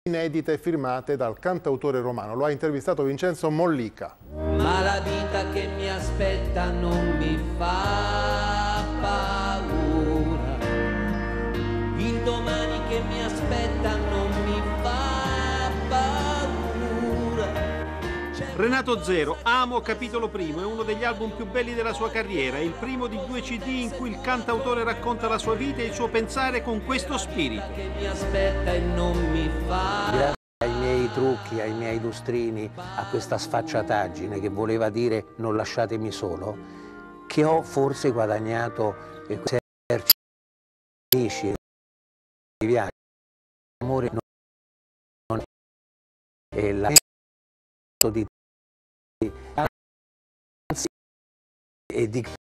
inedite firmate dal cantautore romano. Lo ha intervistato Vincenzo Mollica. Ma la vita che mi aspetta non mi fa paura, il domani che mi aspetta non mi fa paura. Renato Zero, Amo capitolo primo, è uno degli album più belli della sua carriera, è il primo di 2 CD in cui il cantautore racconta la sua vita e il suo pensare con questo spirito. Che mi aspetta e non mi fa. Grazie ai miei trucchi, ai miei lustrini, a questa sfacciataggine che voleva dire non lasciatemi solo, che ho forse guadagnato questi amici, i viaggi, l'amore non è la di e di